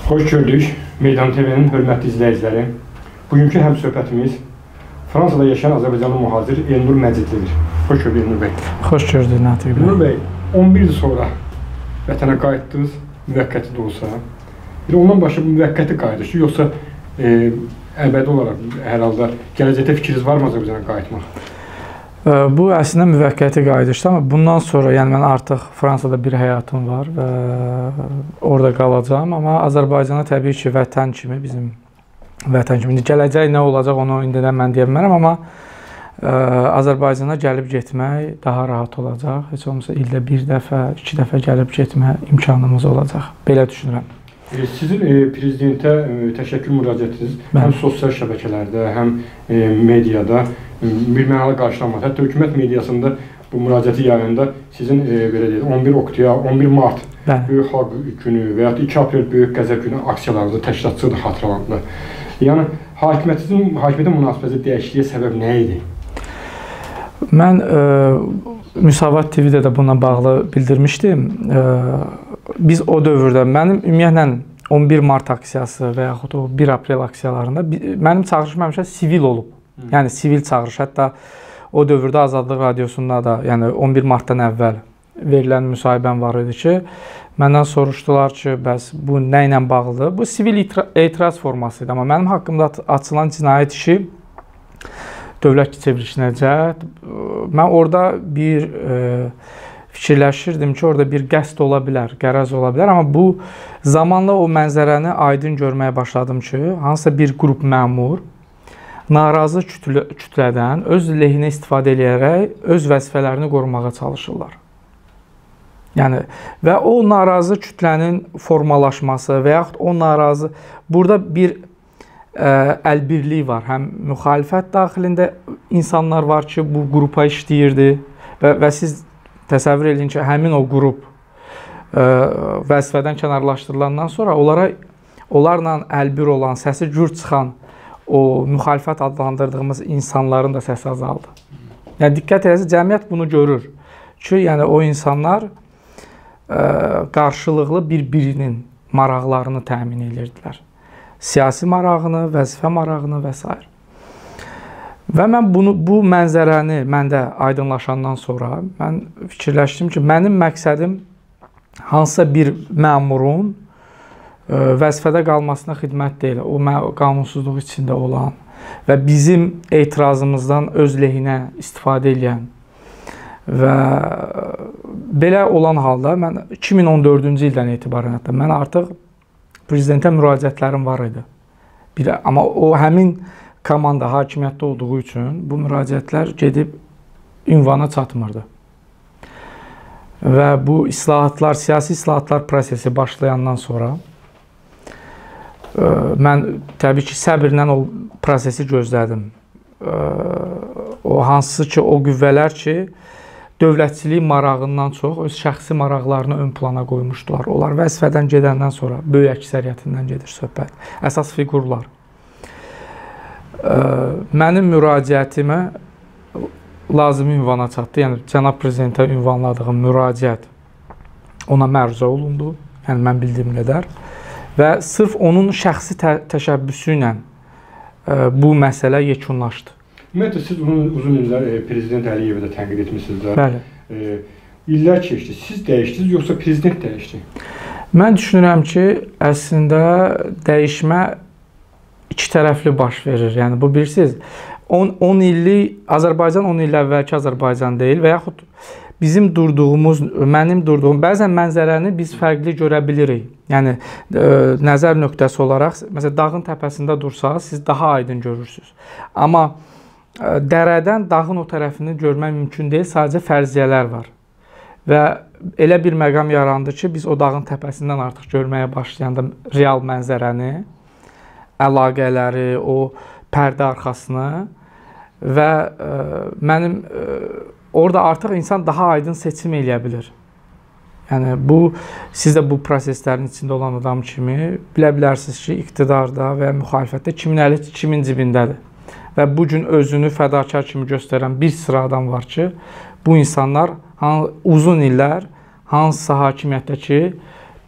Hoş gördük Meydan TV'nin hörmətli izləyiciləri. Bugünkü həmsöhbətimiz Fransada yaşayan Azərbaycanlı mühacir Elnur Məcidlidir. Hoş gördük Elnur bəy. Hoş gördük Natiq bəy. Elnur bəy, 11 il sonra vətənə qayıtdınız, müvəqqəti də olsa. Ondan başqa bu müvəqqəti qayıdış, yoxsa əbədi olaraq hər halda gələcəkdə fikriniz varmı Azərbaycana qayıtmaq? Bu əslində müvəqqəti qayıdışdır, amma bundan sonra, yəni mən artıq Fransada bir həyatım var və orada qalacağam, amma Azərbaycana təbii ki, vətən kimi, bizim vətən kimi, gələcək nə olacaq onu indidən mən deyə bilmərəm, amma Azərbaycana gəlib getmək daha rahat olacaq, heç olmasa ildə bir dəfə, 2 dəfə gəlib getmə imkanımız olacaq, belə düşünürəm. Sizin prezidentə təşəkkür müraciətiniz həm sosial şəbəkələrdə, həm mediada birmənalı qarşılanmadı. Hətta hökumət mediasında bu müraciəti yayında sizin belə deyək, 11 mart Böyük Xalq Günü və ya 2 aprel Böyük Qəzəb Günü aksiyalarınızda təşkilatçılığı da xatırlandı. Yəni hakimiyyətə münasibətdə dəyişikliyə səbəb nə idi? Mən Müsavat TV-də də buna bağlı bildirmişdim. Biz o dövrdə, mənim ümumiyyətlə 11 mart aksiyası və yaxud o 1 aprel aksiyalarında mənim çağırışım həmişə sivil olub. Yəni sivil çağırış. Hətta o dövrdə Azadlıq Radiosunda da, yəni 11 martdan əvvəl verilən müsahibəm var idi ki, məndən soruşdular ki, bəs bu nə ilə bağlıdır? Bu sivil etiraz forması idi, amma mənim haqqımda açılan cinayət işi dövlət çevrilişinə cəhd. Mən orada bir fikirləşirdim ki, orada bir qəsd ola bilər, qərəz ola bilər, amma bu zamanla o mənzərəni aydın görməyə başladım ki, hansısa bir qrup məmur narazı kütlədən öz lehinə istifadə edərək öz vəzifələrini qorumağa çalışırlar. Yəni, və o narazı kütlənin formalaşması və yaxud o narazı, burada bir əlbirlik var. Həm müxalifət daxilində insanlar var ki, bu qrupa işləyirdi və siz təsəvvür edin ki, həmin o qrup vəzifədən kənarlaşdırılandan sonra onlarla əlbir olan, səsi gür çıxan o müxalifət adlandırdığımız insanların da səsi azaldı. Yəni, diqqət edəsiniz, cəmiyyət bunu görür ki, yəni o insanlar qarşılıqlı bir-birinin maraqlarını təmin edirdilər. Siyasi marağını, vəzifə marağını və s. Və mən bu mənzərəni məndə aydınlaşandan sonra mən fikirləşdim ki, mənim məqsədim hansısa bir məmurun vəzifədə qalmasına xidmət deyil, o qanunsuzluq içində olan və bizim etirazımızdan öz lehinə istifadə edən və belə olan halda mən 2014-cü ildən etibarən hətta mən artıq prezidentə müraciətlərim var idi. Amma o həmin komanda hakimiyyətdə olduğu üçün bu müraciətlər gedib ünvana çatmırdı. Və bu islahatlar, siyasi islahatlar prosesi başlayandan sonra mən təbii ki, səbirlə o prosesi gözlədim. O hansısı ki, o qüvvələr ki, dövlətçilik marağından çox öz şəxsi maraqlarını ön plana qoymuşdular. Onlar vəzifədən gedəndən sonra böyük əksəriyyətindən gedir söhbət. Əsas fiqurlar. Mənim müraciətimə lazımi ünvana çatdı. Yəni, cənab prezidentə ünvanladığım müraciət ona məruzə olundu. Yəni, mən bildiyim qədər. Və sırf onun şəxsi təşəbbüsü ilə bu məsələ yekunlaşdı. Ümumiyyətlə, siz uzun illər Prezident Əliyevə də tənqid etmişsiniz də. Bəli. İllər keçdi. Siz dəyişdiniz, yoxsa Prezident dəyişdi? Mən düşünürəm ki, əslində dəyişmə iki tərəfli baş verir. Yəni, bu bilirsiniz, 10 illik Azərbaycan 10 il əvvəlki Azərbaycan deyil və yaxud bizim durduğumuz, mənim durduğum, bəzən mənzərəni biz fərqli görə bilirik. Yəni, nəzər nöqtəsi olaraq, məsələn, dağın təpəsində dursaq, siz daha aydın görürsünüz. Amma dərədən dağın o tərəfini görmək mümkün deyil, sadəcə fərziyyələr var. Və elə bir məqam yarandı ki, biz o dağın təpəsindən artıq görməyə başlayanda real mənzərəni, əlaqələri, o pərdə arxasını və mənim orada artıq insan daha aydın seçim eləyə bilir. Yəni, siz də bu proseslərin içində olan adam kimi bilə bilərsiniz ki, iqtidarda və müxalifətdə kimin əli kimin cibindədir. Və bu gün özünü fədakar kimi göstərən bir sıra adam var ki, bu insanlar uzun illər hansısa hakimiyyətdəki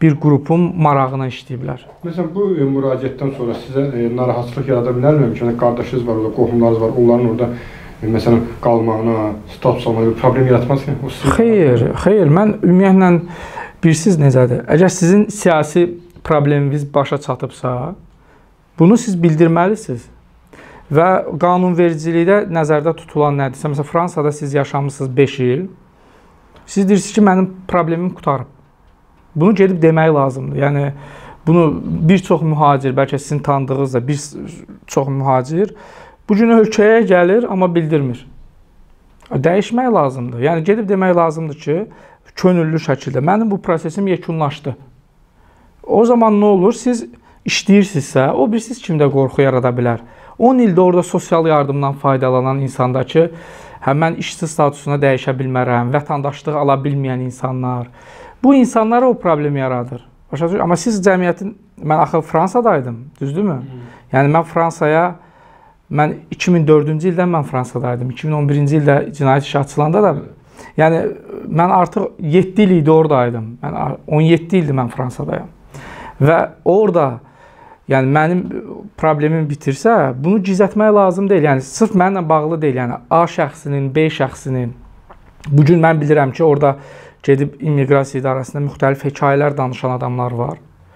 bir qrupun marağına işləyiblər. Məsələn, bu müraciətdən sonra sizə narahatlıq yarada bilərmi? Yəni, qardaşınız var orada, qohumlarınız var, onların orada məsələn, qalmağına, status almağına bir problem yaratmaz ki? Xeyr. Mən ümumiyyətlə, bilirsiniz necədir? Əgər sizin siyasi probleminiz başa çatıbsa, bunu siz bildirməlisiniz. Və qanunvericilikdə nəzərdə tutulan nədirsə, məsələn, Fransada siz yaşamısınız 5 il, siz deyirsiniz ki, mənim problemim qutarıb. Bunu gedib demək lazımdır. Yəni, bunu bir çox mühacir, bəlkə sizin tanıdığınız da bir çox mühacir bu gün ölkəyə gəlir, amma bildirmir. Dəyişmək lazımdır. Yəni, gedib demək lazımdır ki, könüllü şəkildə mənim bu prosesim yekunlaşdı. O zaman nə olur? Siz işləyirsinizsə, o bilirsiniz kimdə qorxu yarada bilər. 10 ildə orada sosial yardımdan faydalanan insandakı mən işsiz statusuna dəyişə bilmərəm, vətəndaşlıq ala bilməyən insanlar. Bu insanlara o problemi yaradır. Amma siz cəmiyyətin, mən axı Fransadaydım, düzdürmü? Yəni mən Fransaya, mən 2004-cü ildən mən Fransadaydım, 2011-ci ildə cinayət işi açılanda da, yəni mən artıq 7 il idi oradaydım, 17 ildir mən Fransadayım. Və orada, yəni mənim problemim bitirsə, bunu gizlətmək lazım deyil, yəni sırf mənimlə bağlı deyil, yəni A şəxsinin, B şəxsinin, bugün mən bilirəm ki, orada gedib immiqrasiya idarəsində müxtəlif hekayələr danışan adamlar var.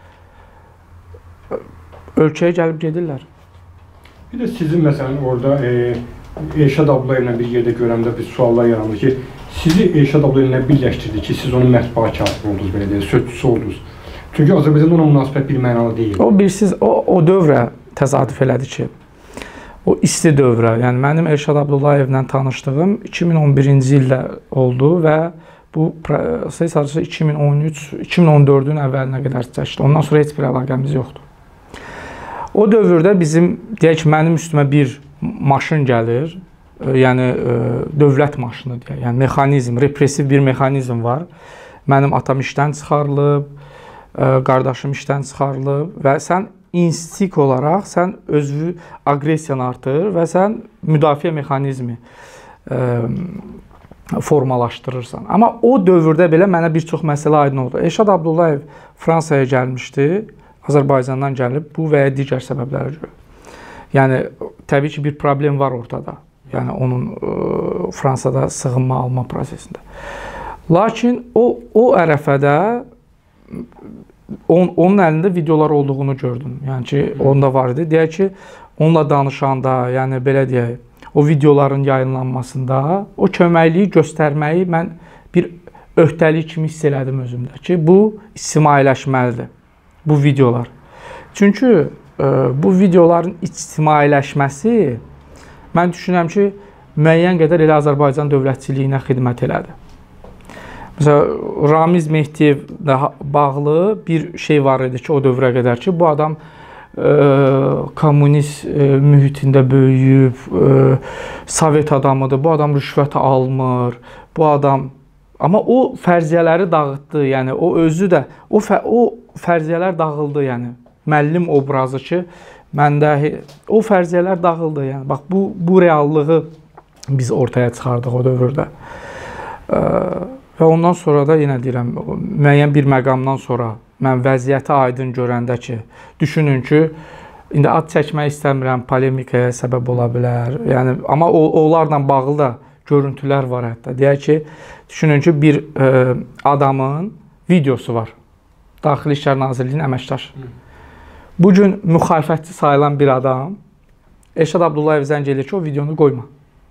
Ölkəyə gəlib gedirlər. Bir də sizin məsələn orada Elşad Abdullayevlə bir yerdə görəndə bir suallar yaranır ki, sizi Elşad Abdullayevlə birləşdirdi ki, siz onun mətbuat katibi oldunuz, belə deyək, sözçüsü oldunuz. Çünki Azərbaycanda ona münasibət bir mənalı deyil. O bilirsiniz, o dövrə təsadüf elədi ki, o isti dövrə, yəni mənim Elşad Abdullayevlə tanışdığım 2011-ci ildə oldu və bu sadəcə 2013-2014-ün əvvəlinə qədər çəkdi. Ondan sonra heç bir əlaqəmiz yoxdur. O dövrdə bizim, deyək ki, mənim üstümə bir maşın gəlir, yəni dövlət maşını deyək, yəni mexanizm, repressiv bir mexanizm var. Mənim atam işdən çıxarılıb, qardaşım işdən çıxarılıb və sən instinkt olaraq sən özünü aqressiyanı artırır və sən müdafiə mexanizmi formalaşdırırsan. Amma o dövrdə belə mənə bir çox məsələ aydın oldu. Elşad Abdullayev Fransaya gəlmişdi, Azərbaycandan gəlib bu və ya digər səbəblərə görə. Yəni, təbii ki, bir problem var ortada. Yəni, onun Fransada sığınma alma prosesində. Lakin o ərəfədə onun əlində videolar olduğunu gördüm. Yəni ki, onda var idi. Deyək ki, onunla danışanda, yəni belə deyək, o videoların yayınlanmasında o köməkliyi göstərməyi mən bir öhdəlik kimi hiss elədim özümdə ki, bu ictimailəşməlidir, bu videolar. Çünki bu videoların ictimailəşməsi mən düşünürəm ki, müəyyən qədər elə Azərbaycan dövlətçiliyinə xidmət elədi. Məsələn, Ramiz Mehdiyevlə bağlı bir şey var idi ki, o dövrə qədər ki, bu adam kommunist mühitində böyüyüb, Sovet adamıdır, bu adam rüşvət almır, bu adam... Amma o fərziyyələri dağıtdı, yəni o özü də, o fərziyyələr dağıldı, yəni müəllim obrazı ki, məndə o fərziyyələr dağıldı, yəni bax, bu reallığı biz ortaya çıxardıq o dövrdə. Və ondan sonra da yenə deyirəm, müəyyən bir məqamdan sonra mən vəziyyəti aydın görəndə ki, düşünün ki, indi ad çəkmək istəmirəm, polemikaya səbəb ola bilər. Yəni, amma onlarla bağlı da görüntülər var hətta. Deyək ki, düşünün ki, bir adamın videosu var. Daxili İşlər Nazirliyinin əməkdaşı. Bugün müxalifətçi sayılan bir adam Elşad Abdullayev zəng edir ki, o videonu qoyma.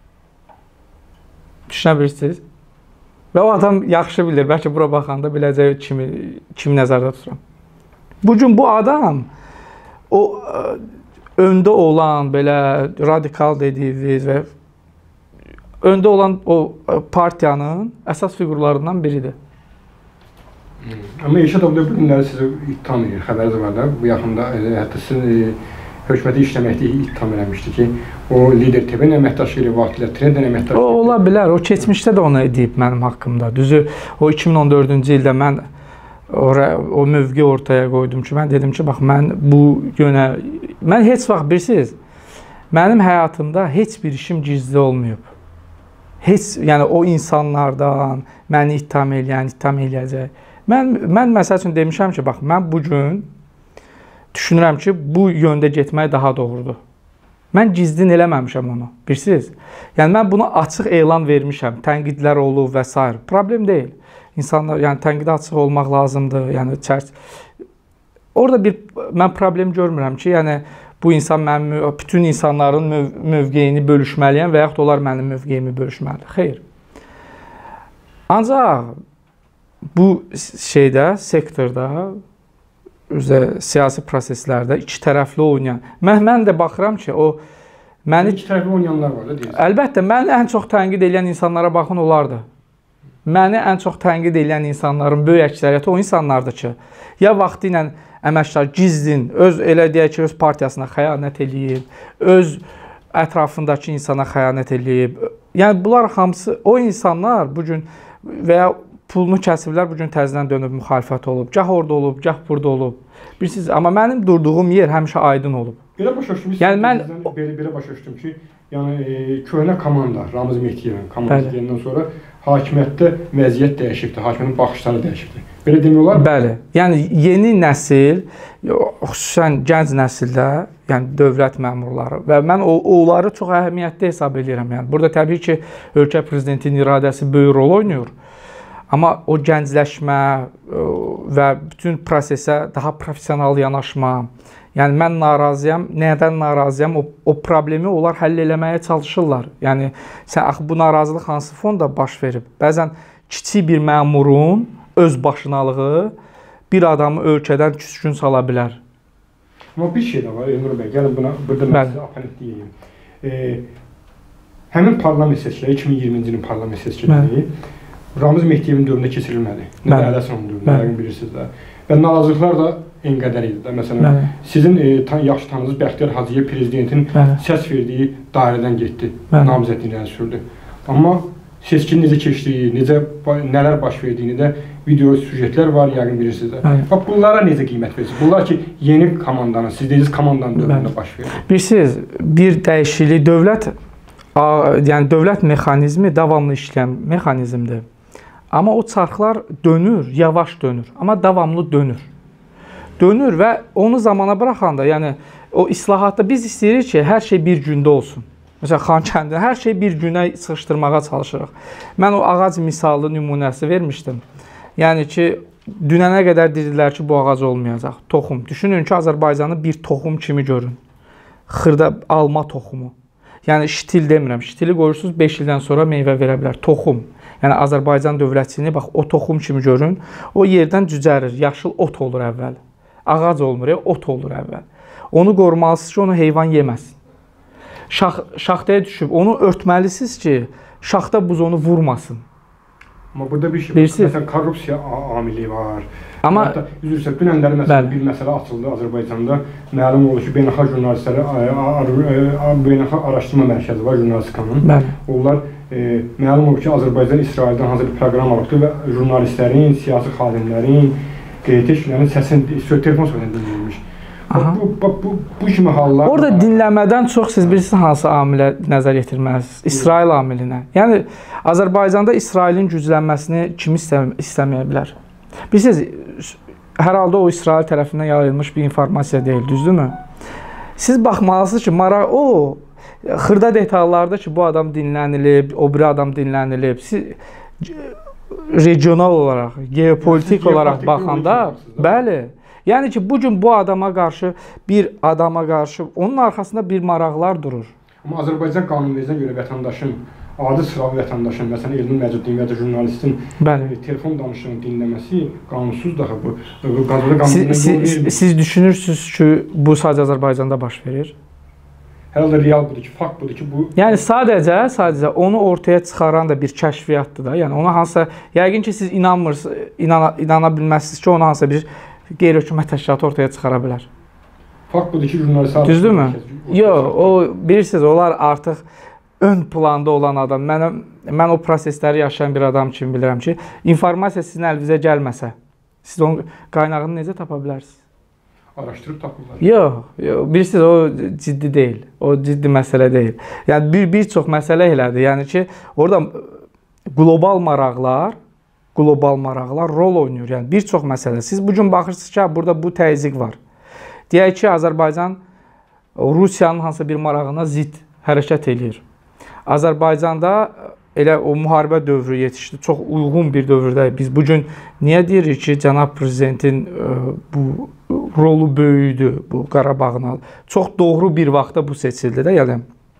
Düşünə bilirsiniz? Və o adam yaxşı bilir, bəlkə bura baxanda biləcək kimi nəzərdə tuturam. Bugün bu adam, o öndə olan, belə radikal dediyiniz və öndə olan o partiyanın əsas fiqurlarından biridir. Amma Elşad Abdullayev bu günləri sizi ittiham edir, xəbəriniz var da, bu yaxında hətta sizin hökuməti işləməkdə ittiham eləmişdi ki, o Lider TV-nin əməkdaşı ilə, vaxtilə Trendin əməkdaşı ilə... Ola bilər, o keçmişdə də onu edib mənim haqqımda. Düzü, o 2014-cü ildə mən o mövqe ortaya qoydum ki, mən dedim ki, bax, mən bu yönə... Mən heç vaxt, bilirsiniz, mənim həyatımda heç bir işim gizli olmayıb. Heç, yəni o insanlardan məni ittiham eləyən, ittiham eləyəcək Mən məsəl üçün demişəm ki, bax, mən bu gün düşünürəm ki, bu yöndə getmək daha doğrudur. Mən gizlin eləməmişəm onu, bilirsiniz? Yəni, mən bunu açıq elan vermişəm, tənqidlər olub və s. Problem deyil. İnsanlar, yəni, tənqidə açıq olmaq lazımdır, yəni, orada mən problem görmürəm ki, yəni, bu insan bütün insanların mövqeyini bölüşməliyəm və yaxud onlar mənim mövqeyimi bölüşməlidir. Xeyr. Ancaq bu sektorda, siyasi proseslərdə iki tərəfli oynayan, mən də baxıram ki, iki tərəfli oynayanlar var da deyirsən. Əlbəttə, mən ən çox tənqid edən insanlara baxın, onlardır. Məni ən çox tənqid edən insanların böyük əksəriyyəti o insanlardır ki, ya vaxtı ilə əməkdar gizlin, elə deyək ki, öz partiyasına xəyanət eləyib, öz ətrafındakı insana xəyanət eləyib. Yəni, bunlar hamısı, o insanlar bugün və ya pulunu kəsiblər, bugün təzədən dönüb müxalifət olub. Gah orada olub, gah burada olub. Bilirsiniz, amma mənim durduğum yer həmişə aydın olub. Belə başa düşdüm, belə başa düşdüm ki, yəni köhnə komanda, Ramiz Mehdiyevin komandası deyəndən sonra hakimiyyətdə vəziyyət dəyişibdir, hakimiyyətin baxışları dəyişibdir. Belə demək olar mı? Bəli. Yəni yeni nəsil, xüsusən gənc nəsildə, yəni dövlət məmurları və mən onları çox əhəmiyyətli hesab edirəm. Yəni burada təbii ki, ölkə prezidentinin iradəsi böyük rol oynayır. Amma o gəncləşmə və bütün prosesə daha professional yanaşma, yəni mən narazıyam, nədən narazıyam, o problemi onlar həll eləməyə çalışırlar. Yəni bu narazılıq hansı fonda baş verib? Bəzən kiçik bir məmurun öz başınalığı bir adamı ölkədən küskün sala bilər. Amma bir şey də var, Elnur bəy, gəlin burada mən sizə apanit deyəyim. Həmin parlament seçkiləri, 2020-ci ilin parlament seçkiləri Ramiz Mehdiyevin dövründə keçirilmədi. Nə də Ələsənin dövründə, yəqin bilirsiniz də. Və narazılıqlar da enqədər idi də. Məsələn, sizin yaxşı tanınız Bəxtiyar Hacıyev prezidentin səs verdiyi dairədən getdi, namizədliyini sürdü. Amma seçkinin necə keçdiyi, nələr baş verdiyini də video süjetlər var, yəqin bilirsiniz də. Bax, bunlara necə qiymət verirsiniz? Bunlar ki, yeni komandanın, siz dediniz komandanın dövründə baş verir. Bilirsiniz, bir dəyişiklik, dövlət mexanizmi davamlı işləyən mexanizmdir. Amma o çarxlar dönür, yavaş dönür, amma davamlı dönür. Dönür və onu zamana buraxanda, yəni o islahatda biz istəyirik ki, hər şey bir gündə olsun. Məsələn, Xankəndində hər şey bir günə sıxışdırmağa çalışırıq. Mən o ağac misallı nümunəsi vermişdim. Yəni ki, dünənə qədər dedilər ki, bu ağac olmayacaq. Toxum. Düşünün ki, Azərbaycanı bir toxum kimi görün. Xırda alma toxumu. Yəni, şitil demirəm. Şitili qoyursunuz, 5 ildən sonra meyvə verə bilər. Toxum. Yəni, Azərbaycan dövlətçini, bax, o toxum kimi görün. O yerdən cücərir. Yaşıl ot olur əvvəl. Ağac olmur, ot olur əvvəl. Onu qorumalısınız ki, onu heyvan yeməsin. Şaxtaya düşüb, onu örtməlisiniz ki, şaxta buz onu vurmasın. Amma burada bir şey, məsələn, korrupsiya amili var. Amma üzrsə, dünənləri məsələn bir məsələ açıldı Azərbaycanda. Məlum olur ki, beynəlxalq jurnalistləri, beynəlxalq araşdırma mərkəzi var jurnalistikanın. Onlar məlum olur ki, Azərbaycan İsraildən hazır bir proqram alıbdır və jurnalistlərin, siyasi xadimlərin, teşkilərin səsini, telefon söhbətini dinləyilmiş. Bu kimi hallar... Orada dinləmədən çox siz bilirsiniz hansı amilə nəzər yetirməlisiniz? İsrail amilinə. Yəni, Azərbaycanda İsrailin güclənməsini kim istəməyə bilər? Bilirsiniz, hər halda o İsrail tərəfindən yayılmış bir informasiya deyil, düzdürmü? Siz baxmalısınız ki, o xırda detallarda ki, bu adam dinlənilib, o biri adam dinlənilib. Regional olaraq, geopolitik olaraq baxanda, bəli. Yəni ki, bugün bu adama qarşı, onun arxasında bir maraqlar durur. Amma Azərbaycan qanunvericiliyinə görə vətəndaşın, adi sıravi vətəndaşın, məsələn, Elnur Məcuddin və ya jurnalistin telefon danışığını dinləməsi qanunsuz daha bu. Siz düşünürsünüz ki, bu sadəcə Azərbaycanda baş verir? Hər halda real budur ki, fakt budur ki, bu... Yəni, sadəcə onu ortaya çıxaran da bir kəşfiyyatdır da. Yəni, ona hansısa, yəqin ki, siz inana bilməzsiniz ki, ona hansısa bir qeyri-hökumət təşkilatı ortaya çıxara bilər. Fakt budur ki, jurnalistlər... Düzdürmü? Yox, bilirsiniz, onlar artıq ön planda olan adam. Mən o prosesləri yaşayan bir adam kimi bilirəm ki, informasiya sizin əlinizə gəlməsə, siz onun qaynağını necə tapa bilərsiniz? Araşdırıb tapırlar. Yox, bilirsiniz, o ciddi deyil. O ciddi məsələ deyil. Yəni, bir çox məsələ elədir. Yəni ki, orada qlobal maraqlar qlobal maraqlar rol oynayır. Yəni bir çox məsələ. Siz bu gün baxırsınız ki, burada bu təzyiq var. Deyək ki, Azərbaycan Rusiyanın hansısa bir marağına zidd hərəkət eləyir. Azərbaycanda elə o müharibə dövrü yetişdi. Çox uyğun bir dövrdəyik. Biz bu gün niyə deyirik ki, cənab prezidentin bu rolu böyüdü bu Qarabağın? Çox doğru bir vaxtda bu seçildi də, yəni.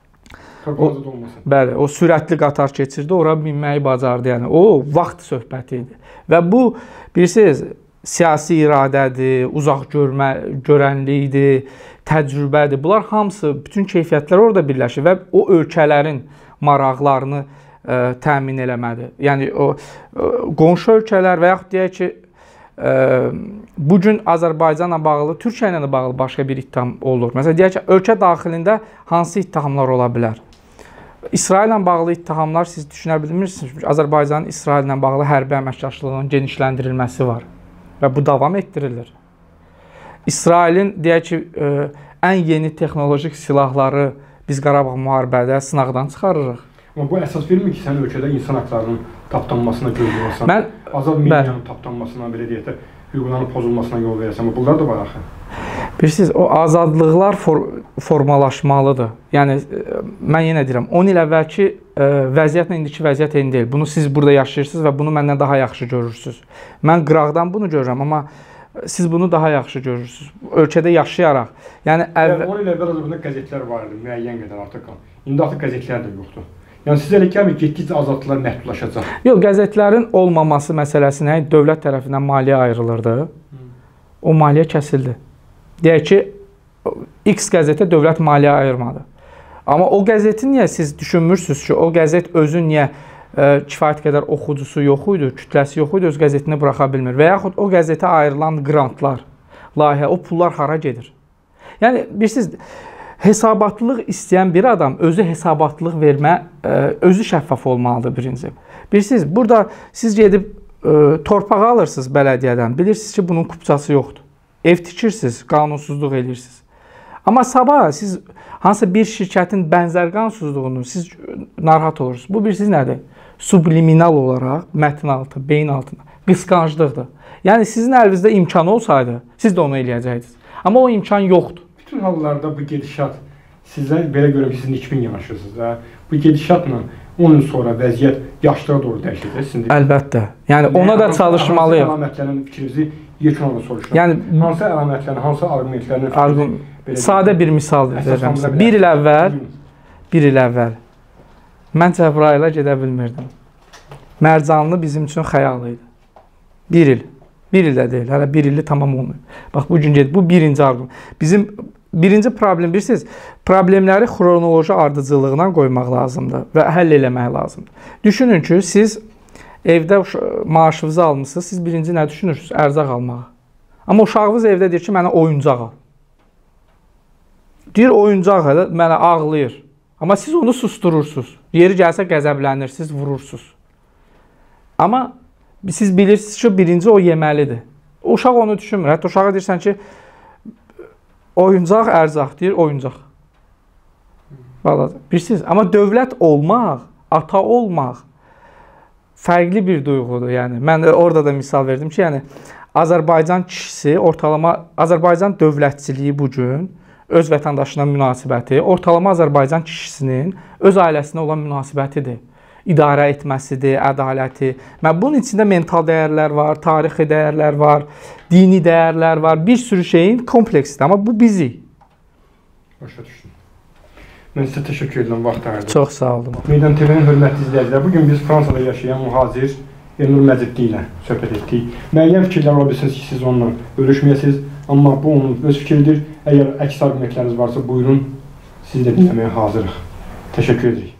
Bəli, o sürətli qatar keçirdi, ora minməyi bacardı. Yəni o vaxt söhbəti idi. Və bu bilirsiniz, siyasi iradədir, uzaq görənlikdir, təcrübədir. Bunlar hamısı, bütün keyfiyyətlər orada birləşir və o ölkələrin maraqlarını təmin eləmədir. Yəni o qonşu ölkələr və yaxud deyək ki, bugün Azərbaycanla bağlı, Türkiyə ilə bağlı başqa bir ittiham olur. Məsələn, deyək ki, ölkə daxilində hansı ittihamlar ola bilər? İsraillə bağlı ittihamlar siz düşünə bilmirsiniz. Azərbaycanın İsraillə bağlı hərbi əməkdaşlığının genişləndirilməsi var və bu davam etdirilir. İsrailin deyək ki, ən yeni texnolojik silahları biz Qarabağ müharibədə sınaqdan çıxarırıq. Amma bu əsas vermir ki, sən ölkədə insan haqlarının tapdanmasına göz qoyarsan, azad medianın tapdanmasına, belə deyək də, hüquqların pozulmasına yol verəsən. Bunlar da var axı. Bilirsiniz, o azadlıqlar formalaşmalıdır. Yəni, mən yenə deyirəm, 10 il əvvəlki vəziyyətlə indiki vəziyyət eyni deyil. Bunu siz burada yaşayırsınız və bunu məndən daha yaxşı görürsünüz. Mən qıraqdan bunu görürəm, amma siz bunu daha yaxşı görürsünüz. Ölkədə yaşayaraq. Yəni, 10 il əvvəl Azərbaycanda qəzetlər var idi, müəyyən qədər artıq. İndi artıq qəzetlər də yoxdur. Yəni, sizə elə gəlmir, getdikcə azadlıqlar məhdudlaşacaq. Yox, qəzetlərin olmaması məsələsinə dövlət tərəfindən maliyyə ayrılırdı. O maliyyə kəsildi. Deyək ki, X qəzetə dövlət maliyyə ayırmadı. Amma o qəzeti niyə siz düşünmürsünüz ki, o qəzet özü niyə kifayət qədər oxucusu yox idi, kütləsi yox idi, öz qəzetini buraxa bilmir. Və yaxud o qəzetə ayrılan qrantlar, layihə, o pullar hara gedir? Yəni, bilirsiniz, hesabatlılıq istəyən bir adam özü hesabatlılıq vermə, özü şəffaf olmalıdır birinci. Bilirsiniz, burada siz gedib torpağı alırsınız bələdiyyədən, bilirsiniz ki, bunun kupçası yoxdur. Ev tikirsiniz, qanunsuzluq edirsiniz. Amma sabah siz hansısa bir şirkətin bənzər qanunsuzluğunu siz narahat olursunuz. Bu bilirsiniz nədir? Subliminal olaraq mətn altı, beyin altında qısqanclıqdır. Yəni sizin əlinizdə imkan olsaydı, siz də onu eləyəcəksiniz. Amma o imkan yoxdur. Bütün hallarda bu gedişat sizə belə görürəm ki, siz nikbin yanaşırsınız. Bu gedişatla 10 il sonra vəziyyət yaşlara doğru dəyişəcək. Əlbəttə. Yəni ona da çalışmalıyıq. Hansı əlamətlərin fikrinizi yekun olaraq soruşuram. Yəni hansı əlamətlərin, hansı arqumentlərin sadə bir misal verəcəm sizə. Bir il əvvəl mən Cəbrailə gedə bilmirdim. Mərcanlı bizim üçün xəyal idi. Bir il. Bir il də deyil, hələ bir illi tamam olmuyor. Bax, bu gün bu birinci arqument. Bizim birinci problem, bilirsiniz, problemləri xronoloji ardıcıllığına qoymaq lazımdır və həll eləmək lazımdır. Düşünün ki, siz evdə maaşınızı almışsınız, siz birinci nə düşünürsünüz? Ərzaq almağı. Amma uşağınız evdə deyir ki, mənə oyuncaq al. Deyir, oyuncaq al, mənə ağlayır. Amma siz onu susturursunuz. Yeri gəlsə qəzəblənirsiniz, vurursunuz. Amma siz bilirsiniz ki, birinci o yeməlidir. Uşaq onu düşünmür. Hətta uşağa deyirsən ki, oyuncaq, ərzaq deyir, oyuncaq. Bilirsiniz, amma dövlət olmaq, ata olmaq fərqli bir duyğudur. Yəni, mən orada da misal verdim ki, yəni, Azərbaycan kişisi, Azərbaycan dövlətçiliyi bugün öz vətəndaşına münasibəti, ortalama Azərbaycan kişisinin öz ailəsinə olan münasibətidir. İdarə etməsidir, ədaləti. Bunun içində mental dəyərlər var, tarixi dəyərlər var, dini dəyərlər var, bir sürü şeyin kompleksidir. Amma bu bizi. Başa düşdüm. Mən sizə təşəkkür edirəm vaxt ayırdığınız. Çox sağ olun. Meydan TV-nin hörmətli izləyicilər, bugün biz Fransada yaşayan mühacir Elnur Məcidli ilə söhbət etdik. Müəyyən fikirlər ola bilirsiniz ki, siz onunla bölüşməyəsiniz, amma bu onun öz fikridir. Əgər əks arqumentləriniz varsa, buyurun, siz də dinləməyə hazırıq. Təşəkkür edirik.